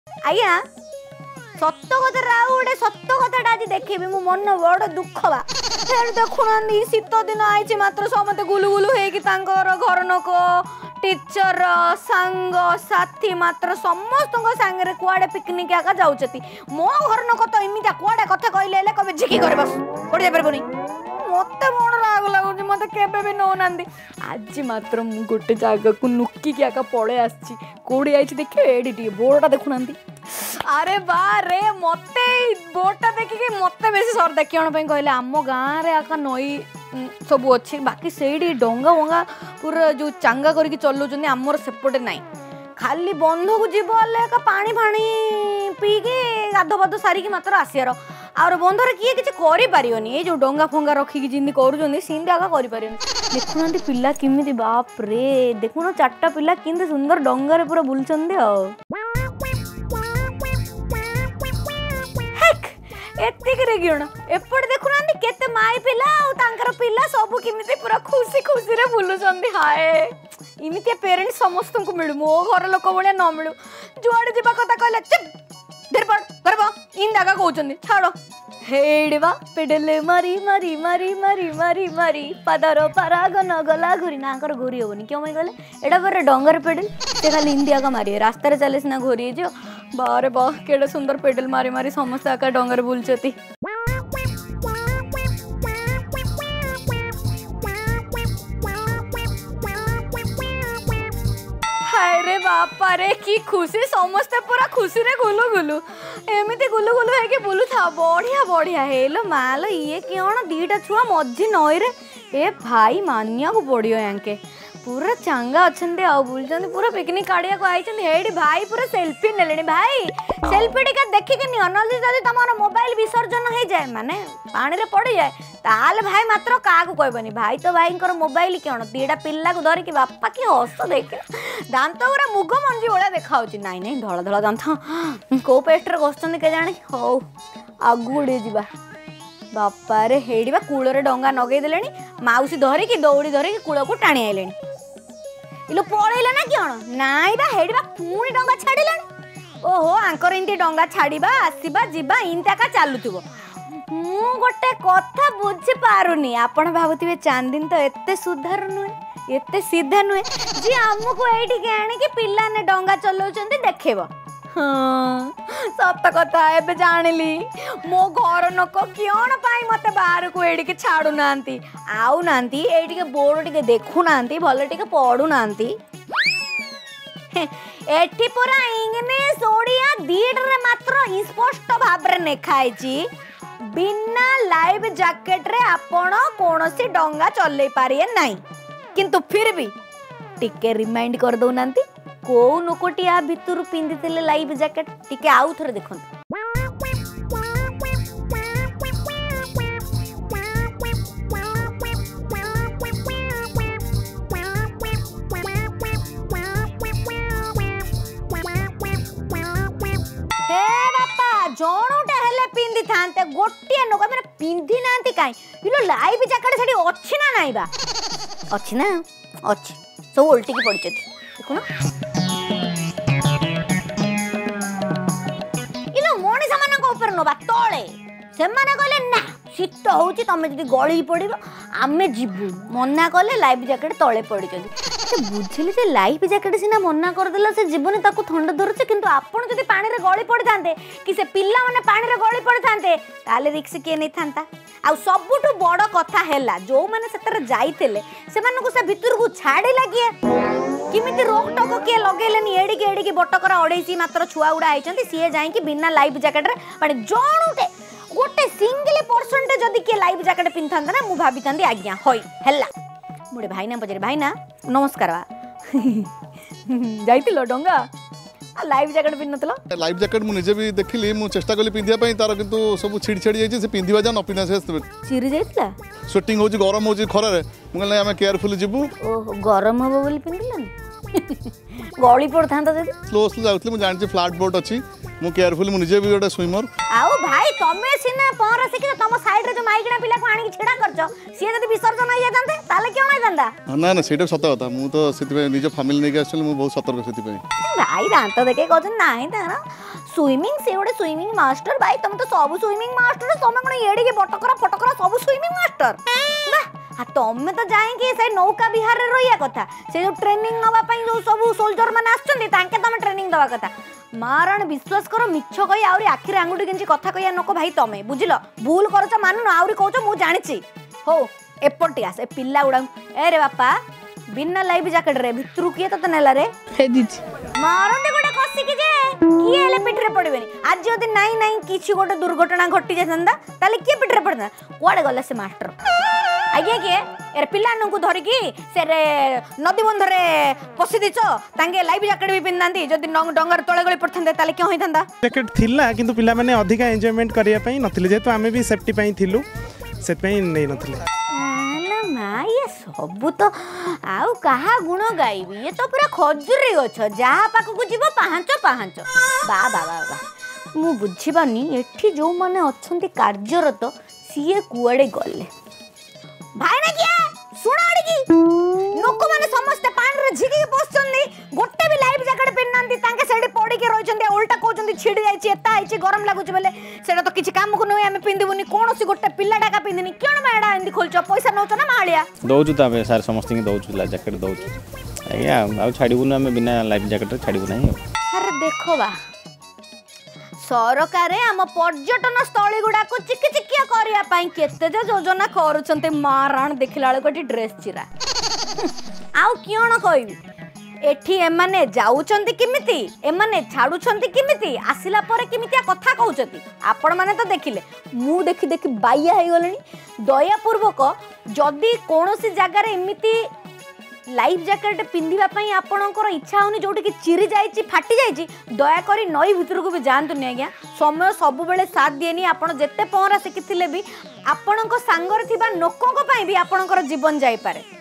आज्ञा सत कथा राउ गोटे सत कथाटा आज देखेबी मो मन बड़ दुख बा देखुना शीत दिन आई मात्र समते गुलु गुलु होकर घर लोक टीचर सांग साथी मात्र समस्त सांगे कुआडे पिकनिक आका जाऊचती मो घर लोक तो इमिता कुआडे कथा कहले कबे झिकी कर बस पड़ जा पारबनी मत बड़ राग लगुच मत के नौना आज मात्र मु गोटे जगह को नुकिकी आका पड़े आसी कौड़ी आई देखिए एडी बोर्डा देखुना अरे बा रे मते बोर्डा देखिए मत बेसी सर देखने कहले आम गाँव में आका नई सब अच्छे बाकी से डंगा वंगा पूरा जो चांगा करके चलाउछन आमर सेपटे नाई खाली बंध को जीव पानी फाणी पीके गाध पाद सारिकी मात्र आसियार आर बंधर किए किसी करें ये जो डंगा फंगा रखिकी जिंदी कर आगा कर देखुना पिला किमिति बाप रे देखुना चार्टा पिला किंतु सुंदर डंगार पूरा बुलचंदी एपटे देखुना केते माई पिला पिला सब किमिति पूरा खुशी खुशी रे बुलुचंदी हाय इमितिया पेरेंट्स समस्त को मिलू मो घर लोक भाया न मिलू जुआड़े जीवा कथा कहले चुप धर पड़ इन दागा कहउचंदी छाड़ो हेडवा पेडले मारी मारी मारी मारी मारी मारी पादर पराग न गला घुरी नाकर घुरी होनी क्यों मैं कहले एडा पर डंगर पेडल से खाली इंडिया का मारी रास्ता रे चले सिना घुरी जो बारे बाह केडा सुंदर पेडल मारी मारी समस्त आका डंगर बुलचती रे बापा रे की खुशी समस्ते पूरा खुशी रे गुलु गुलु एमती गुलु गुलु है कि बुलु था बढ़िया बढ़िया हेलो मालो ये कौन दीटा छुआ मझी नई रे ए भाई मानिया को पड़ियो यांके पूरा चांगा अच्छे आ बुलचंदी पूरा पिकनिक काढ़िया को आई हेडी भाई पूरा सेल्फी नेले भाई सेल्फी टिके देखिके नियो नली जदि तमर मोबाइल विसर्जन हो जाए माने पानी रे पड़ जाए ताले भाई मात्र का कहबनी भाई तो भाई मोबाइल कौन दीटा पिला को धरिकी बापा कि हस देखे दांत पूरा मुग मंजी भाया देखा नाई नाई धला धला दांत कौ पेस्टर घषुच्च के जाने हौ आगुड़े जा बापा रे हेड़ी कूल डंगा नगेदे माउसी धरिकी दौड़ी धरिकी कूल को टाणी आइले इलो पलैले ना कौन नाई बा हेड़ी पुणी डंगा छाड़िले ओहो आंकर इनती डंगा छाड़िबा आसीबा जीवा इंता का चलुथुबो मु गोटे कथा बुझी पारुनी आपण भाबुथिबे चांदिन तो एते सुधार नुहे एते सीधा नुहे जी आमको एठी के आने के पिल्ला ने डंगा चलाउचंती देखेबो हाँ सत कथा एबे जानिली मो घर लोक क्यों पाई मते बाहर को एडी के छाड़ू नांती आउ नांती एडी के बोर्ड टिके देखु नांती भले टिके पढु नांती एठी पूरा इंग्लिश ओडिया दीडरे मात्र स्पष्ट भाबरे नेखाइची बिना लाइव जैकेट रे आपण कोनोसी डंगा चलै पारिए नाही किंतु फिर भी टिके रिमाइंड कर दो नांती को नोकोटी आ भितर पिंदिथिले लाइव जैकेट टिके आउ थरे देखन जोणोटे हेले पिंदी थांते गोटिए नको माने पिंदी नांती काई इलो लाइव जैकेट सेठी अछि ना नाई बा अछि ना अछि सब उल्टी की पड़चती देखुना इलो मोनी सामान को ऊपर नबा तळे से माने कहले ना शीत होउची तमे जदी गळी पड़िबो आमे जिबु मना कले लाइव जैकेट तळे पड़िचती से बुझिले से लाइफ जैकेट सिना मना कर देला से जीवन ताको ठंडा धरছে কিন্তু आपण जदी पानी रे गळी पड़ थांते कि से पिल्ला माने पानी रे गळी पड़ थांते ताले रिक्स के नै थांता आ सबुटु बड़ कथा हैला जो माने सेतर जाईतेले से मानको से भीतर को छाडी लागिए किमिति रोक टोक के लगेलेनी एडी के बटकर 28 मात्र छुआ उडा आइचंती सीए जाई कि बिना लाइफ जैकेट रे माने जोणुटे गोटे सिंगल परसेंट जदी के लाइफ जैकेट पिनथांता ना मु भाबितांदी आज्ञा होई हैला मुड़े भाई ना पचारे भाई ना नमस्कार जाइतिलो डंगा लाइव जैकेट पिन नतलो लाइव जैकेट मु निजे भी देखिली मु चेष्टा कली पिंदिया पई तार किंतु सब छिड़ छिड़ जाई से पिंदिबा जा न पिना से चिरी जाइतला स्वेटिंग होजी गरम होजी खरा रे मु कहले हम केयरफुल जिबु ओ गरम होबो बोली पिंदिलन गळी पड़ थांता जदी स्लो स्लो जाउतली मु जानची फ्लैट बोट अछि मु केयरफुल मु निजे भी गोटे स्विमर आओ भाई तमे सिना पहरा सिखि तम साइड रे जो माइकना पिला को आनी छेड़ा करछो सिए जदी विसर्जन होई जातंते ताले क्यों नै जांदा ना ना सेटा सत कथा मु तो सेति निजे फैमिली नै के आछल मु बहुत सतर्क सेति पे भाई दांत देखे कहछ नाही तारा स्विमिंग से गोटे स्विमिंग मास्टर भाई तुम तो सब स्विमिंग मास्टर तुम कौन एड़ी के बटकरा फटकरा सब स्विमिंग मास्टर वाह तुम तो जाएंगे से नौका विहार रे रहिया कथा से जो ट्रेनिंग नवा पई जो सब सोल्जर माने आछन तांके तुम ट्रेनिंग दवा कथा मारण विश्वास करो मिछ कही आउरी आखिर आंगुठी किंची कथा कहिया नको भाई तमे बुझिलो भूल करछ मानु आउरी कहछ मु जानिछि हो एपटी आस ए पिल्ला गुडा ए रे बापा बिना लाइफ जैकेट रे भितरु किए तो नेला रे हे दीदी मारंदे गोटे कसी कि जे किए हेले पिठरे पड़बेनी आज जदी नाही नाही किछि गोटे दुर्घटना घटी जासंदा ताले किए पिठरे पड़ना कोआडे गला से मास्टर आगे के एरे पिल्लानकु धरि की से रे नदी बंधरे पसी दिचो तांगे लाइफ जैकेट भी पिन्नांती जदी डंगर तळे गली पड़थंदे ताले क्यों होइथंदा जैकेट थिला किंतु पिला माने अधिका एन्जॉयमेंट करिया पई नथिले जेतु आमे भी सेफ्टी पई थिलु सेट पई नै नथिले ये सब तो आउ कहा गुण गाइबी ये तो पूरा खजुरी गछ जहा पाखक जीव पाहांच पाहांच बा बा बा बा मु बुझीबानी एठी जो माने अछंती कार्यरत सीए कुआडे गले भाई ना किया सुना अड़की लोक माने समस्त पानी रे झिकी बसचंदी गोटे भी लाइफ जैकेट पिन्नांती तांके सेडी पड़ी के रहिचंदी उल्टा कहचंदी छिड़ी जाईची एता आईची गरम लागुची बेले सेटा तो किछि काम को नै आमे पिंदिबुनी कोनोसी गोटे पिल्ला डाका पिंदिनी केण मेडा एंदी खोलछ पैसा नौछ ना मालिया दौचु तबे सार समस्त के दौचु जैकेट दौचु आज्ञा आ छाड़बू आम बिना लाइफ जैकेट छाड़बू ना अरे देखो बा सरकार आम पर्यटन स्थली गुड़ा को चिकिचिकिया करिया पाई केते जे योजना करूछन्ते माराण देखिला गोटी ड्रेस चिरा आउ कियोण कहबी एठी एमाने जाउछन्ती किमिति एमाने छाडुछन्ती किमिति आसिला परे किमितिया कथा कहउछन्ती आपण माने तो देखिले मु देखि देखि बाइया हे गलनी दया पूर्वक जदी कोनोसी जगह रे एमिति लाइफ जैकेट पिंधिबा पई आपणकर इच्छा होनी जोटी कि चिरी जाईची फाटी जाईची दया करी नई भितर को भी जानतु नि आज्ञा समय सब बेले साथ दिएनी आपण जत्ते पहरा सिखिथिले भी आपणक सांगर थिबा लोकक पई भी आपणकर जीवन जाई पारे।